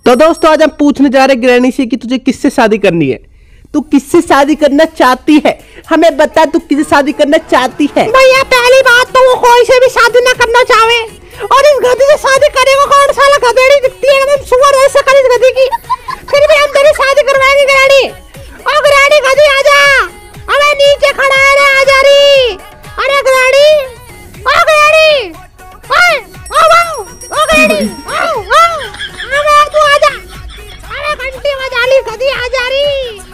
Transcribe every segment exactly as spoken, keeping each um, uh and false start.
तो दोस्तों आज हम पूछने जा रहे हैं ग्रैनी से कि तुझे किससे शादी करनी है। तू किससे शादी करना चाहती है, हमें बता। तू किससे शादी करना चाहती है? भैया पहली बात तो वो कोई से भी शादी ना करना चाहे, और इस गधी से शादी करेगा कौन? साला गधेड़ी दिखती है एकदम सुअर ऐसे कर इस गधी की, फिर भी हम तेरी शादी करवाएंगे ग्रैनी। ओ ग्रैनी गधी आजा, अबे नीचे खड़ा है रे, आजा री। अरे ग्रैनी, ओ ग्रैनी, ओए ओ वाओ, ओ ग्रैनी, ओ ओ अबे तू आजा, अरे घंटी बजा ली गधी, आजा री।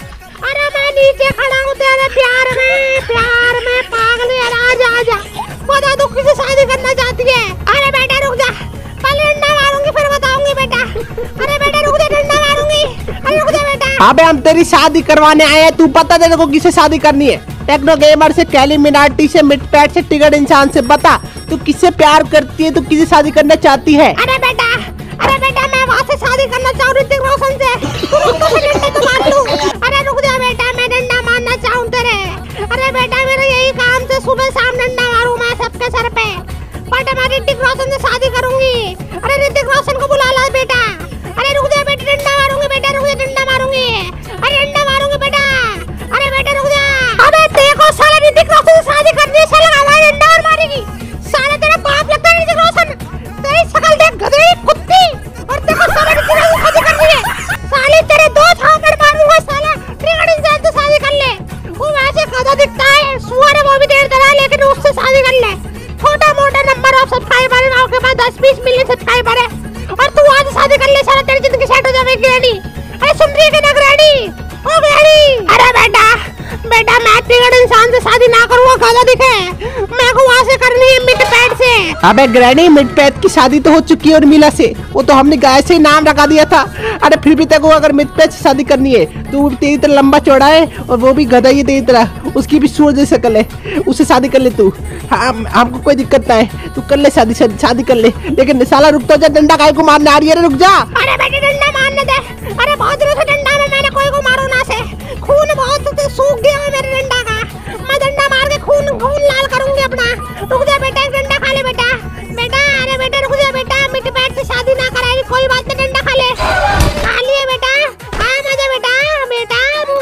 अरे मैं नीचे खड़ा हूँ तेरे प्यार में, प्यार में पागल है, आजा आजा। बता तू किससे शादी करना चाहती है? अरे बेटा रुक जा, पहले डंडा मारूंगी फिर बताऊंगी बेटा। अरे बेटा रुक जा, डंडा मारूंगी, अरे रुक जा बेटा। अबे हम तेरी शादी करवाने आए हैं, तू पता तेरे को किससे शादी करनी है? टेक्नो गेमर से, कैली मिनाटी से, मिडपैट से, टिगड़ इंसान से। बता तू किससे प्यार करती है, तू किससे शादी करना चाहती है? अरे बेटा, अरे बेटा मैं वहाँ से शादी करना चाहूँ ऋतिक रोशन से, डंडा तो मार लूं। अरे रुक जा बेटा, मैं डंडा मारना चाहूँ तेरे। अरे बेटा मेरा यही काम से सुबह शाम डंडा मारूं मैं सबके सर पे, बट मैं ऋतिक रोशन से शादी करूंगी। अरे ऋतिक रोशन को बुला ला बेटा। अरे रुक जा बेटा, डंडा मारूंगी बेटा, रुक जा, डंडा मारूंगी, अरे डंडा मारूंगी बेटा। अरे बेटा रुक जा। अबे देखो साला ऋतिक रोशन से शादी करनी है, साला हमारा डंडा और मारेगी। साला तेरा बाप लगता है ऋतिक रोशन, तेरी शकल देख गधेड़ी कुत्ती, और देखो साला ऋतिक रोशन शादी करनी है। साले तेरे दो झापड़ मारूंगा साला, टिगड़ इंसान से शादी कर ले। वो वैसे गधा दिखता है, सुअर है वो भी देर तरह, लेकिन उससे शादी कर ले। छोटा मोटा नंबर ऑफ सब्सक्राइबर है के पास, दस बीस मिलियन सब्सक्राइबर है, और तू आज शादी कर ले, साला तेरी जिंदगी सेट हो जाएगी ग्रैनी। अरे सुन रही है ना ग्रैनी? ओ ग्रैनी, अरे बेटा बेटा मैं टिगड़ इंसान से शादी ना करूंगा, गधा दिखे, मैं को वहाँ से करनी है मिडपैट से। अबे ग्रैनी मिडपैट की शादी तो हो चुकी है, और मीला से, वो तो हमने गाय से ही नाम रखा दिया था। अरे फिर भी तेको अगर मिडपैट से शादी करनी है तो तेरी तरह लंबा चौड़ा है, और वो भी गधा ही तेरी तरह, उसकी भी सूरज जैसी शकल है, उससे शादी कर ले तू। हम हमको कोई दिक्कत ना है, तू कर ले शादी, शादी कर ले। लेकिन साला रुक तो जा, डंडा काय को मारने आ रही है? रुक जा। अरे बेटे डंडा मारने दे। अरे बहुत दिनों से डंडा में मैंने कोई को मारो ना से, खून बहुत सूख गया है मेरे डंडा का, मैं डंडा मार के खून खून लाल करूंगी अपना। रुक जा बेटा, एक डंडा खा ले बेटा। बेटा अरे बेटा रुक जा बेटा, मिडपैट से शादी ना कराएगी कोई बात नहीं, डंडा खा ले। खा लिए बेटा, हाँ मजा बेटा, बेटा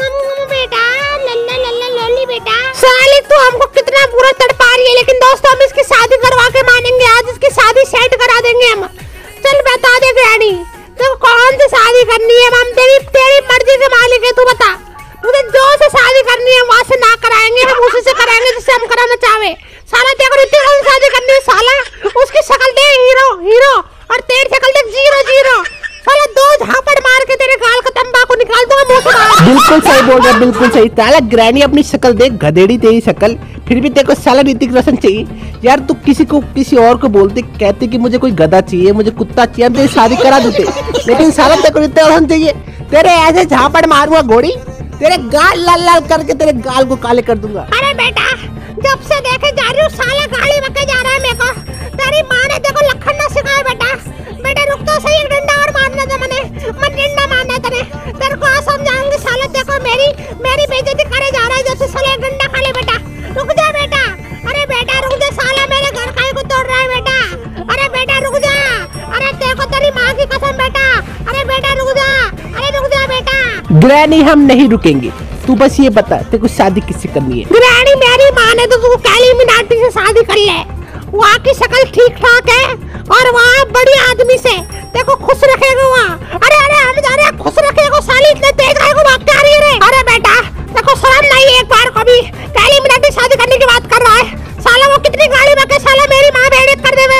बेटा लल्ला लल्ला लोली बेटा। साली तू हमको कितना बुरा तड़पा रही है, लेकिन दोस्तों हम इसकी शादी करवा के मानेंगे, आज इसकी शादी सेट करा देंगे हम। चल बता दे ग्रैनी, तो कौन सी शादी करनी है? हम तेरी तेरी मर्जी के मालिक है, तू बता। मुझे जो से शादी करनी है वहाँ से ना कराएंगे, हम उसी से कराएंगे जिससे हम कराना चाहे। साला तेरे को ऋतिक रोशन से शादी करनी है, साला उसकी शक्ल देख हीरो हीरो, और तेरी शक्ल देख जीरो जीरो। साला दो झापड़ मार के तेरे गाल का तंबाकू निकाल दूंगा मुंह से। बिल्कुल सही बोल रहा, बिल्कुल सही। साला ग्रैनी अपनी शक्ल देख, गधेड़ी तेरी शक्ल, फिर भी तेरे को साला ऋतिक रोशन चाहिए। यार तू किसी को किसी और को बोलते, कहते कि मुझे कोई गधा चाहिए, मुझे कुत्ता चाहिए, हम तेरी शादी करा देते, लेकिन साला तेरे को ऋतिक रोशन चाहिए। तेरे ऐसे झापड़ मारूंगा घोड़ी, तेरे गाल लाल लाल करके तेरे गाल को काले कर दूंगा। अरे बेटा जब से देखे जा रही हूँ साला गाड़ी बके जा रहा है मेरे को, तेरी माँ ने देखो लखन ना सिखाया बेटा। बेटा रुक तो सही, एक डंडा और मारना था मैंने, मैं डंडा मारना तेरे तेरे को आज समझाऊंगी। साला देखो मेरी मेरी बेइज्जती करे जा रहा है, जब से साला एक डंडा खा ले बेटा। रुक जा बेटा, अरे बेटा रुक जा, साला मेरे घर का को तोड़ रहा है बेटा। अरे बेटा रुक जा, अरे देखो तेरी माँ की कसम बेटा। अरे बेटा रुक जा, अरे रुक जा बेटा। ग्रैनी हम नहीं रुकेंगे, तू बस ये बता तेरे को शादी किससे करनी है? ग्रैनी मेरी माँ ने तो तू कैली मिनाटी से शादी कर ले, वहाँ की शक्ल ठीक ठाक है, और वहाँ बड़ी आदमी से देखो खुश रखेगा वहाँ। अरे अरे हम जा रहे हैं, खुश रखेगा। साली इतने तेज गाय को भाग के आ रही है रे। अरे बेटा देखो शर्म नहीं है, एक बार को भी कैली मिनाटी शादी करने की बात कर रहा है। साला वो कितनी गाड़ी बके, साला मेरी माँ भेड़ कर दे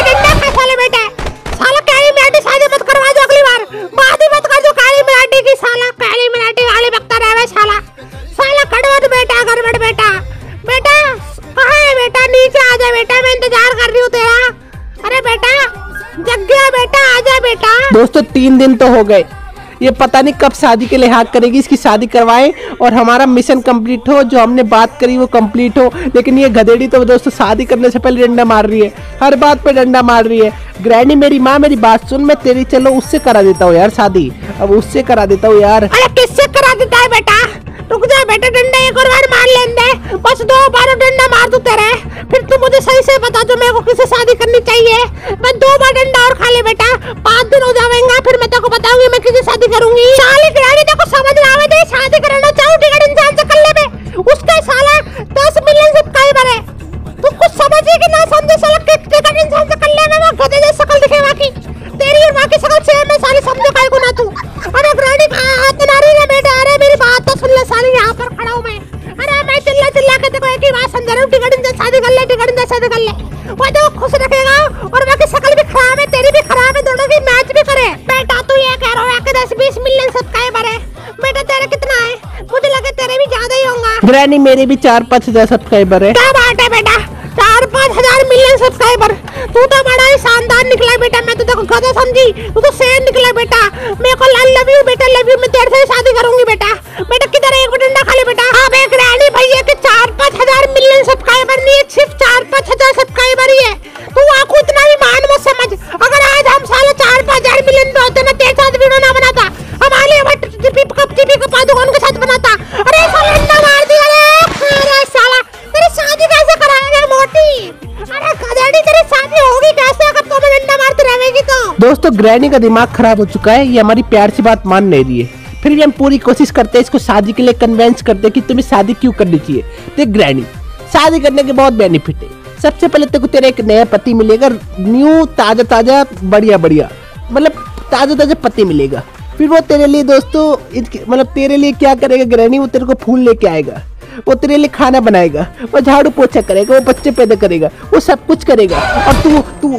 साले बेटे। साला कैली मिनाटी शादी मत करवा दो अगली बार, बात ही मत कर दो कैली मिनाटी की। साला कैली मिनाटी गाड़ी बकता रहे साला, साला खड़बड़ बेटा, गड़बड़ बेटा। बेटा कहाँ है बेटा? नीचे आ जा बेटा, मैं इंतजार कर रही हूँ तेरा। अरे बेटा जग गया बेटा, आजा बेटा। दोस्तों तीन दिन तो हो गए, ये पता नहीं कब शादी के लिहाज करेगी। इसकी शादी करवाएं और हमारा मिशन कंप्लीट हो, जो हमने बात करी वो कंप्लीट हो। लेकिन ये गधेड़ी तो दोस्तों शादी करने से पहले डंडा मार रही है, हर बात पे डंडा मार रही है। ग्रैनी मेरी माँ मेरी बात सुन, मैं तेरी चलो उससे करा देता हूँ यार शादी, अब उससे करा देता हूँ यार। अरे किससे करा देता है बेटा? रुक जा बेटा, डंडा एक और बार मार लेने दे, बस दो बार डंडा मार दूं तेरे, फिर तू मुझे सही से बता दो मेरे को किससे शादी करनी चाहिए। मैं दो बार डंडा और खा ले बेटा, पाँच दिन हो जाएंगे, फिर मैं तेरे को बताऊंगी शादी करूंगी। साले ग्रैनी देखो समझ ना आवे तो शादी करना चाहूं टिकट इंसान से कर ले बे। उसका साला दस मिलियन सब्सक्राइबर है। तू कुछ समझे कि ना समझे साला टिकट इंसान से कर ले बे। गधे जैसी शक्ल दिखे बाकी तेरी और बाकी शक्ल सेम है साली, समझो काय को ना तू। अरे ग्रैनी हाथ ना रही है बेटा। अरे मेरी बात तो सुन ले साली, यहाँ पर खड़ा हूँ मैं। अरे मैं चिल्ला चिल्ला के देखो एक ही बात समझा रहा हूँ, टिकट इंसान शादी कर ले, टिकट इंसान शादी कर ले। वो तो खुश रखेगा और बाकी शक्ल भी खराब है, तेरी भी खराब है, दोनों की मैच भी करे। बेटा तू ये कह रहा है कि दस बीस मिलियन सब्सक्राइबर है, बेटा तेरे कितना है? मुझे लगे तेरे भी ज्यादा ही होगा। ग्रैनी मेरे भी चार पाँच हजार सब्सक्राइबर है। क्या बात है बेटा, चार पाँच हजार मिलियन सब्सक्राइबर। तू तो बड़ा ही शानदार निकला बेटा, मैं तो देखो गधा समझी, तू तो शेर निकला बेटा। मेरे को लव यू बेटा, लव यू। मैं तेरे से शादी करूंगी बेटा। बेटा किधर है, एक डंडा खा ले बेटा। हाँ बे ग्रैनी भैया के चार पाँच हजार मिलियन सब्सक्राइबर नहीं है, सिर्फ चार पाँच हजार सब्सक्राइबर ही है। तू आपको इतना भी मान मत समझ। अगर आज हम साला चार पाँच हजार मिलियन पे होते ना, तेरे साथ वीडियो ना बनाता, हम आलिया भट्ट टीपी कप टीपी का पादुकोण के साथ बनाता। अरे साला डंडा मार दिया रे। अरे साला तेरी शादी कैसे कराएगा मोटी? अरे गधेड़ी तेरी शादी होगी कैसे अगर तुम डंडा मारती रहेगी तो? दोस्तों ग्रैनी का दिमाग खराब हो चुका है, ये हमारी प्यार से बात मान नहीं रही है। फिर भी हम पूरी कोशिश करते हैं इसको शादी के लिए कन्वेंस करते हैं कि तुम्हें शादी क्यों करनी चाहिए। देख ग्रैनी, शादी करने के बहुत बेनिफिट है। सबसे पहले तेरे को तेरा एक नया पति मिलेगा, न्यू ताजा ताजा बढ़िया बढ़िया, मतलब ताजा ताजा पति मिलेगा। फिर वो तेरे लिए दोस्तों मतलब तेरे लिए क्या करेगा ग्रैनी, वो तेरे को फूल लेके आएगा, वो तेरे लिए खाना बनाएगा, वो झाड़ू पोछा करेगा, वो बच्चे पैदा करेगा, वो सब कुछ करेगा। और तू तू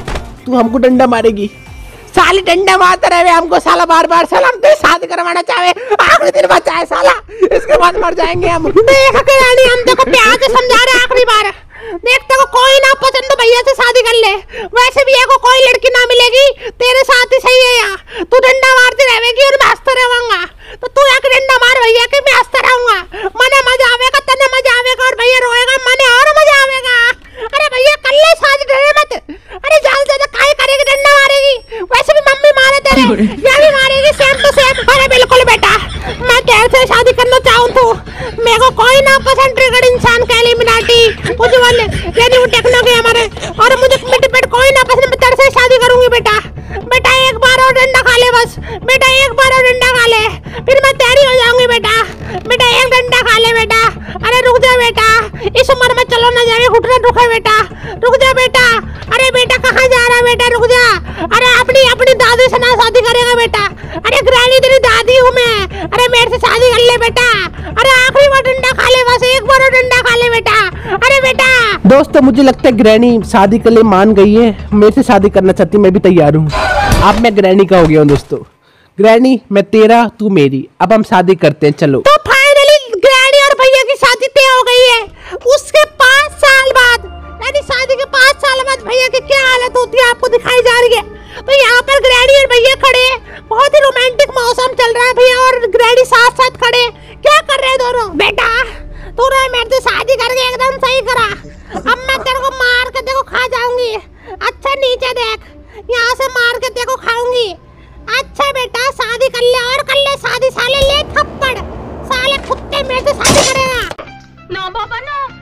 तू हमको डंडा मारेगी। साली डंडा मारता रहे हमको साला बार बार। साला हम तेरी शादी करवाना चाहे, आखिरी दिन बचाए साला, इसके बाद मर जाएंगे हम। देख के रानी हम देखो प्यार से समझा रहे आखिरी बार। देखते को कोई ना पसंद तो भैया से शादी कर ले, वैसे भी को कोई लड़की ना मिलेगी, तेरे साथ ही सही है यार। तू डंडा मारती रहेगी और मैं हंसता रहूंगा, तो तू एक डंडा मार भैया के, मैं हंसता रहूंगा। मने मजा आवेगा, तने मजा आवेगा और भैया रोएगा, मने और मजा आवेगा। अरे भैया कर ले शादी, डरे मत। अरे जाल ज्यादा काहे करेगी, डंडा मारेगी, वैसे भी मम्मी मारे तेरे, ये भी मारेगी सेम टू सेम। अरे बिल्कुल बेटा, मैं तेरे से शादी करना चाहूँ तो मेरे को कोई ना पसंद ट्रिगर इंसान का एलिमिनाटी उज्जवल यानी वो टेक्नो के हमारे, और मुझे मिट पेट कोई ना पसंद, मैं तेरे से शादी करूंगी बेटा। बेटा एक बार और डंडा खा ले बस, बेटा एक बार और डंडा खा ले, फिर मैं तेरी हो जाऊंगी बेटा। बेटा एक डंडा खा ले बेटा। अरे रुक जा बेटा, इस उम्र में चलो ना जाए, घुटना दुखे बेटा, रुक जा बेटा। अरे बेटा कहाँ जा रहा है बेटा, रुक जा। अरे अपनी अपनी दादी से ना शादी करेगा बेटा। अरे ग्रैनी तेरी दादी हूँ मैं, अरे मेरे से शादी कर ले बेटा। अरे आखिरी बार डंडा खा ले बस, एक बार और डंडा खा ले बेटा। अरे बेटा दोस्तों मुझे लगता है ग्रैनी शादी के लिए मान गई है, मेरे से शादी करना चाहती है, मैं भी तैयार हूँ। अब मैं ग्रैनी का हो गया हूँ दोस्तों। ग्रैनी मैं तेरा, तू मेरी, अब हम शादी करते हैं, चलो। तो फाइनली ग्रैनी और भैया की शादी तय हो गई है। उसके पाँच साल बाद यानी शादी के पाँच साल बाद भैया की क्या हालत होती है आपको दिखाई जा रही है। तो यहाँ पर ग्रैनी और भैया खड़े, बहुत ही रोमांटिक मौसम चल रहा है। भैया और ग्रैनी साथ साथ खड़े, क्या कर रहे हैं दोनों? बेटा तूने मेरे से शादी करके एकदम सही करा, अब मैं तेरे को मार के देखो खा जाऊंगी। अच्छा नीचे देख, यहाँ से मार के देखो खाऊंगी। अच्छा बेटा शादी कर ले और कर ले शादी, साले ले थप्पड़, साले कुत्ते मेरे से शादी करेगा। No, Baba, no.